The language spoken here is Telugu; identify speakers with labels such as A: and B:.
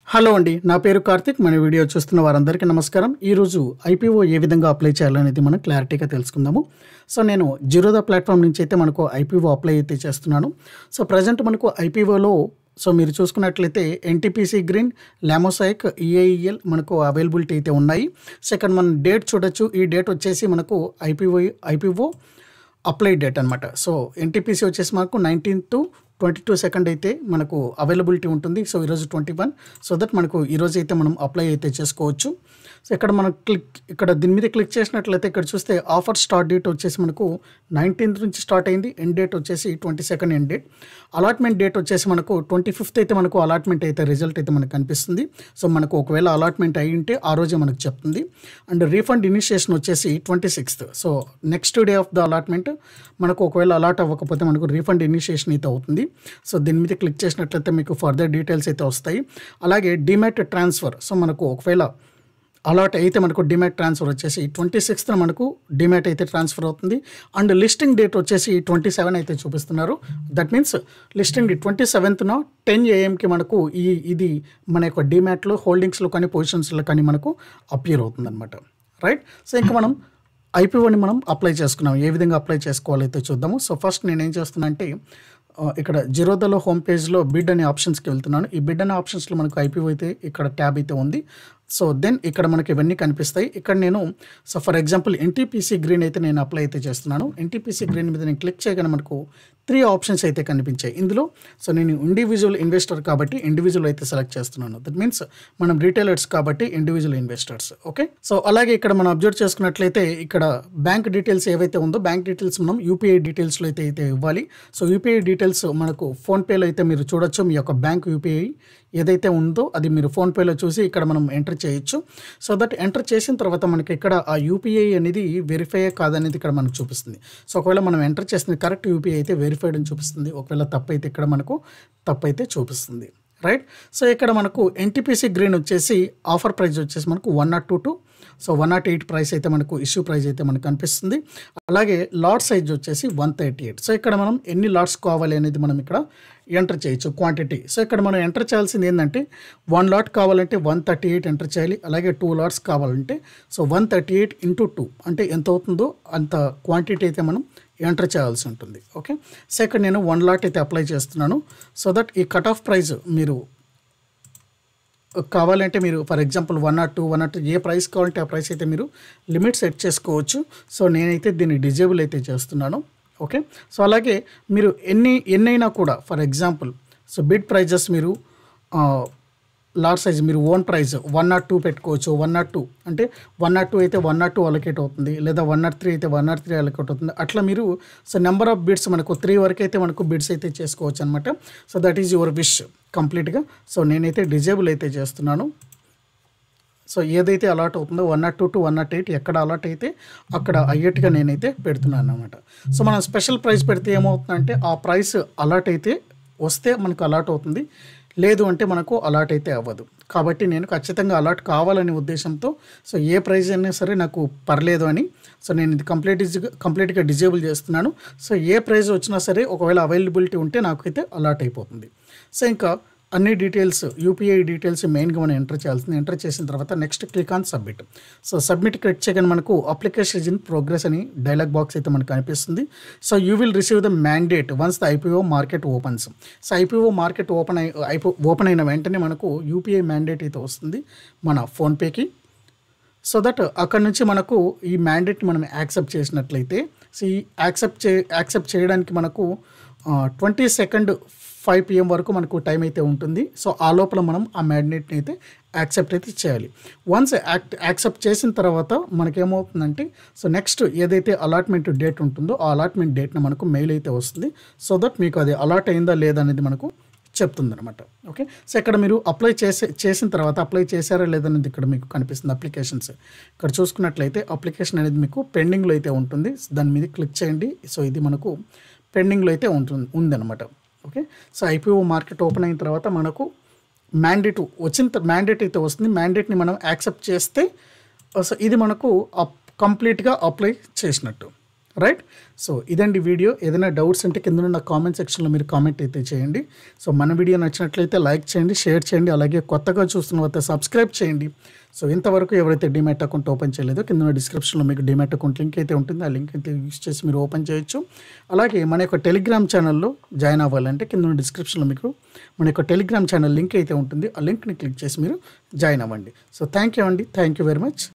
A: హలో అండి, నా పేరు కార్తిక్. మన వీడియో చూస్తున్న వారందరికీ నమస్కారం. ఈరోజు ఐపీఓ ఏ విధంగా అప్లై చేయాలనేది మనం క్లారిటీగా తెలుసుకుందాము. సో నేను జిరోదా ప్లాట్ఫామ్ నుంచి అయితే మనకు ఐపీఓ అప్లై అయితే చేస్తున్నాను. సో ప్రజెంట్ మనకు ఐపీఓలో మీరు చూసుకున్నట్లయితే ఎన్టీపీసీ గ్రీన్, లామోసైక్, ఈఐఎల్ మనకు అవైలబిలిటీ అయితే ఉన్నాయి. సో ఇక్కడ మనం డేట్ చూడొచ్చు. ఈ డేట్ వచ్చేసి మనకు ఐపీఓ అప్లై డేట్ అనమాట. సో ఎన్టీపీసీ వచ్చేసి మనకు 19 to 22 సెకండ్ అయితే మనకు అవైలబిలిటీ ఉంటుంది. సో ఈరోజు 21. సో దట్ మనకు ఈరోజు అయితే మనం అప్లై అయితే చేసుకోవచ్చు. సో ఇక్కడ మనం ఇక్కడ దీని మీద క్లిక్ చేసినట్లయితే ఇక్కడ చూస్తే ఆఫర్ స్టార్ట్ డేట్ వచ్చేసి మనకు 19th నుంచి స్టార్ట్ అయింది. ఎండ్ డేట్ వచ్చేసి 22nd end date. Allotment date వచ్చేసి మనకు 25th అయితే మనకు అలాట్మెంట్ అయితే రిజల్ట్ అయితే మనకు కనిపిస్తుంది. సో మనకు ఒకవేళ అలాట్మెంట్ అయి ఉంటే ఆ రోజే మనకు చెప్తుంది. అండ్ రీఫండ్ ఇనిషియేషన్ వచ్చేసి 26th. So next day of the allotment మనకు ఒకవేళ అలాట్ అవ్వకపోతే మనకు రీఫండ్ ఇనిషియేషన్ అయితే అవుతుంది. సో దీని మీద క్లిక్ చేసినట్లయితే మీకు ఫర్దర్ డీటెయిల్స్ అయితే వస్తాయి. అలాగే డిమాట్ ట్రాన్స్ఫర్. సో మనకు ఒకవేళ అలాట్ అయితే మనకు డిమాట్ ట్రాన్స్ఫర్ వచ్చేసి 26th మనకు డిమాట్ అయితే ట్రాన్స్ఫర్ అవుతుంది. అండ్ లిస్టింగ్ డేట్ వచ్చేసి 27 అయితే చూపిస్తున్నారు. That means listing 27th 10 AM మనకు ఇది మన యొక్క డిమాట్లో హోల్డింగ్స్లో కానీ పొజిషన్స్లో కానీ మనకు అపియర్ అవుతుంది అనమాట. రైట్. సో ఇంకా మనం ఐపీఓని మనం అప్లై చేసుకున్నాం. ఏ విధంగా అప్లై చేసుకోవాలైతే చూద్దాము. సో ఫస్ట్ నేనేం చేస్తున్నా అంటే ఇక్కడ జిరోదాలో హోమ్ పేజ్లో బిడ్ అనే ఆప్షన్స్కి వెళ్తున్నాను. ఈ బిడ్ అనే ఆప్షన్స్లో మనకు ఐపీఓ అయితే ఇక్కడ ట్యాబ్ అయితే ఉంది. సో దెన్ ఇక్కడ మనకి ఇవన్నీ కనిపిస్తాయి. ఇక్కడ నేను ఫర్ ఎగ్జాంపుల్ ఎన్టీపీసీ గ్రీన్ అయితే నేను అప్లై అయితే చేస్తున్నాను. ఎన్టీపీసీ గ్రీన్ మీద నేను క్లిక్ చేయగానే మనకు 3 ఆప్షన్స్ అయితే కనిపించాయి ఇందులో. సో నేను ఇండివిజువల్ ఇన్వెస్టర్ కాబట్టి ఇండివిజువల్ అయితే సెలెక్ట్ చేస్తున్నాను. దట్ మీన్స్ మనం రీటైలర్స్ కాబట్టి ఇండివిజువల్ ఇన్వెస్టర్స్. ఓకే. సో అలాగే ఇక్కడ మనం అబ్జర్వ్ చేసుకున్నట్లయితే ఇక్కడ బ్యాంక్ డీటెయిల్స్ ఏవైతే ఉందో బ్యాంక్ డీటెయిల్స్ మనం యూపీఐ డీటెయిల్స్లో అయితే ఇవ్వాలి. సో యూపీఐ డీటెయిల్స్ మనకు ఫోన్పేలో అయితే మీరు చూడొచ్చు. మీ యొక్క బ్యాంక్ యూపీఐ ఏదైతే ఉందో అది మీరు ఫోన్పేలో చూసి ఇక్కడ మనం ఎంటర్ చేయొచ్చు. సో దట్ ఎంటర్ చేసిన తర్వాత మనకి ఇక్కడ ఆ యూపీఐ అనేది వెరిఫై కాదనేది ఇక్కడ మనకు చూపిస్తుంది. సో ఒకవేళ మనం ఎంటర్ చేస్తుంది కరెక్ట్ యూపీఐ అయితే వెరిఫైడ్ అని చూపిస్తుంది. ఒకవేళ తప్పు అయితే ఇక్కడ మనకు తప్పు అయితే చూపిస్తుంది. రైట్. సో ఇక్కడ మనకు ఎన్టీపీసీ గ్రీన్ వచ్చేసి ఆఫర్ ప్రైస్ వచ్చేసి మనకు 102. సో 108 ప్రైస్ అయితే మనకు ఇష్యూ ప్రైస్ అయితే మనకు కనిపిస్తుంది. అలాగే లాట్ సైజ్ వచ్చేసి 138. సో ఇక్కడ మనం ఎన్ని లాట్స్ కావాలి అనేది మనం ఇక్కడ ఎంటర్ చేయొచ్చు క్వాంటిటీ. సో ఇక్కడ మనం ఎంటర్ చేయాల్సింది ఏంటంటే 1 లాట్ కావాలంటే 138 ఎంటర్ చేయాలి. అలాగే 2 లాట్స్ కావాలంటే సో 138 into 2 అంటే ఎంత అవుతుందో అంత క్వాంటిటీ అయితే మనం ఎంటర్ చేయాల్సి ఉంటుంది. ఓకే. సో ఇక్కడ నేను 1 లాట్ అయితే అప్లై చేస్తున్నాను. సో దట్ ఈ కట్ ఆఫ్ ప్రైస్ మీరు కావాలంటే మీరు ఫర్ ఎగ్జాంపుల్ 102 ఏ ప్రైస్ కావాలంటే ఆ ప్రైస్ అయితే మీరు లిమిట్ సెట్ చేసుకోవచ్చు. సో నేనైతే దీన్ని డిజేబుల్ అయితే చేస్తున్నాను. ఓకే. సో అలాగే మీరు ఎన్నైనా కూడా for example so bid prices మీరు లాట్ సైజ్ మీరు ఓన్ ప్రైస్ 102 పెట్టుకోవచ్చు. 102 అంటే 102 అయితే 102 అలొకేట్ అవుతుంది. లేదా 103 అయితే 103 అలొకేట్ అవుతుంది. అట్లా మీరు సో నెంబర్ ఆఫ్ బిడ్స్ మనకు 3 వరకు అయితే మనకు బిడ్స్ అయితే చేసుకోవచ్చు అనమాట. So that is your wish కంప్లీట్గా. సో నేనైతే డిజేబుల్ అయితే చేస్తున్నాను. సో ఏదైతే అలాట్ అవుతుందో 102 to 108 ఎక్కడ అలాట్ అయితే అక్కడ అయ్యేట్టుగా నేనైతే పెడుతున్నాను అనమాట. సో మనం స్పెషల్ ప్రైస్ పెడితే ఏమవుతుందంటే ఆ ప్రైస్ అలాట్ అయితే వస్తే మనకు అలాట్ అవుతుంది, లేదు అంటే మనకు అలాట్ అయితే అవ్వదు. కాబట్టి నేను ఖచ్చితంగా అలాట్ కావాలనే ఉద్దేశంతో సో ఏ ప్రైస్ అయినా సరే నాకు పర్లేదు అని సో నేను ఇది కంప్లీట్గా డిజేబుల్ చేస్తున్నాను. సో ఏ ప్రైస్ వచ్చినా సరే ఒకవేళ అవైలబిలిటీ ఉంటే నాకైతే అలాట్ అయిపోతుంది. సో ఇంకా అన్ని డీటెయిల్స్ యూపీఐ డీటెయిల్స్ మెయిన్గా మనం ఎంటర్ చేయాల్సింది. ఎంటర్ చేసిన తర్వాత next click on submit. So submit click చేయగానే మనకు అప్లికేషన్ ఇన్ ప్రోగ్రెస్ అని డైలాగ్ బాక్స్ అయితే మనకు కనిపిస్తుంది. So you will receive the mandate once the IPO market opens. So IPO market open అయిన వెంటనే మనకు యూపీఐ మ్యాండేట్ అయితే వస్తుంది మన ఫోన్పేకి. సో దట్ అక్కడ నుంచి మనకు ఈ మ్యాండేట్ని మనం యాక్సెప్ట్ చేసినట్లయితే సో ఈ యాక్సెప్ట్ చేయడానికి మనకు 22nd 5 PM వరకు మనకు టైం అయితే ఉంటుంది. సో ఆ లోపల మనం ఆ మ్యాండేట్ని అయితే యాక్సెప్ట్ అయితే చేయాలి. వన్స్ యాక్సెప్ట్ చేసిన తర్వాత మనకేమవుతుందంటే సో నెక్స్ట్ ఏదైతే అలాట్మెంట్ డేట్ ఉంటుందో ఆ అలాట్మెంట్ డేట్ని మనకు మెయిల్ అయితే వస్తుంది. సో దట్ మీకు అది అలాట్ అయిందా లేదా అనేది మనకు చెప్తుంది అనమాట. ఓకే. సో ఇక్కడ మీరు అప్లై చేసిన తర్వాత అప్లై చేశారా లేదనేది ఇక్కడ మీకు కనిపిస్తుంది. అప్లికేషన్స్ ఇక్కడ చూసుకున్నట్లయితే అప్లికేషన్ అనేది మీకు పెండింగ్లో అయితే ఉంటుంది. దాని మీద క్లిక్ చేయండి. సో ఇది మనకు పెండింగ్లో అయితే ఉందన్నమాట. Okay. So IPO market open అయిన తర్వాత మనకు మ్యాండేట్ అయితే వస్తుంది. మ్యాండేట్ని మనం యాక్సెప్ట్ చేస్తే సో ఇది మనకు కంప్లీట్గా అప్లై చేసినట్టు. రైట్. సో ఇదండి వీడియో. ఏదైనా డౌట్స్ ఉంటే కింద ఉన్న కామెంట్ సెక్షన్లో మీరు కామెంట్ అయితే చేయండి. సో మన వీడియో నచ్చినట్లయితే లైక్ చేయండి, షేర్ చేయండి, అలాగే కొత్తగా చూస్తున్న వారైతే సబ్స్క్రైబ్ చేయండి. సో ఇంతవరకు ఎవరైతే డీమ్యాట్ అకౌంట్ ఓపెన్ చేయలేదో కింద ఉన్న డిస్క్రిప్షన్లో మీకు డీమ్యాట్ అకౌంట్ లింక్ అయితే ఉంటుంది. ఆ లింక్ అయితే యూస్ చేసి మీరు ఓపెన్ చేయొచ్చు. అలాగే మన యొక్క టెలిగ్రామ్ ఛానల్లో జాయిన్ అవ్వాలంటే కింద ఉన్న డిస్క్రిప్షన్లో మీకు మన యొక్క టెలిగ్రామ్ ఛానల్ లింక్ అయితే ఉంటుంది. ఆ లింక్ని క్లిక్ చేసి మీరు జాయిన్ అవ్వండి. సో థ్యాంక్ యూ అండి. Thank you very much.